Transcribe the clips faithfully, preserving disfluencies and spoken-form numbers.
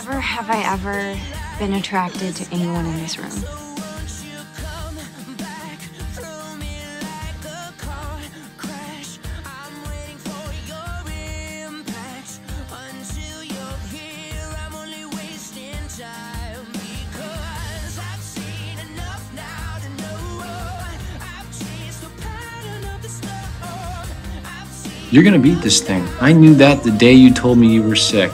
Never have I ever been attracted to anyone in this room. You're gonna beat this thing. I knew that the day you told me you were sick.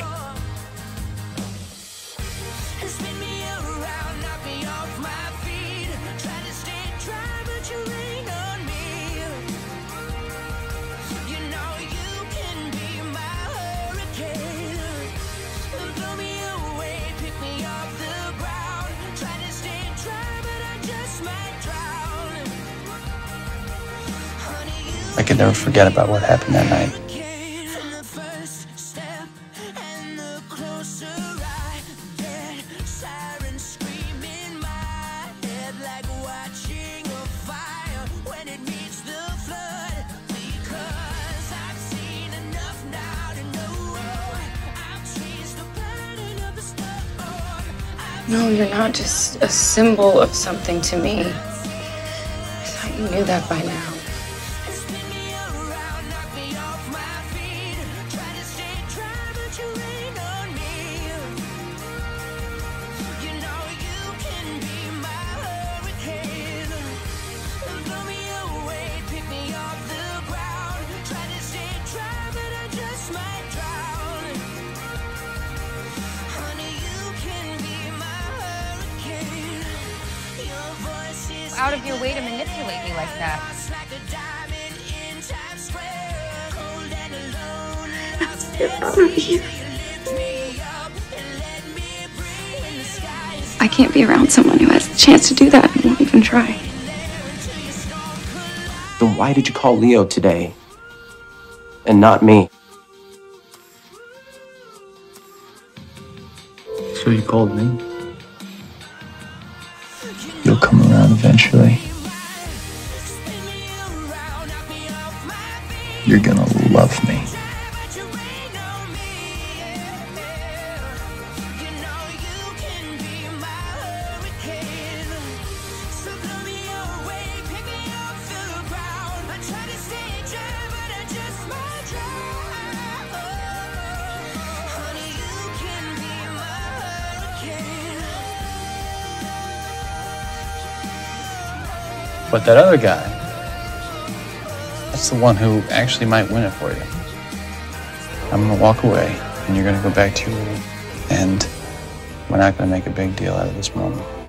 I could never forget about what happened that night. No, you're not just a symbol of something to me. I thought you knew that by now. Out of your way to manipulate me like that. I can't be around someone who has the chance to do that and won't even try. Then why did you call Leo today? And not me? So you called me? You'll come around eventually. You're gonna love me. But that other guy, that's the one who actually might win it for you. I'm gonna walk away, and you're gonna go back to your room, and we're not gonna make a big deal out of this moment.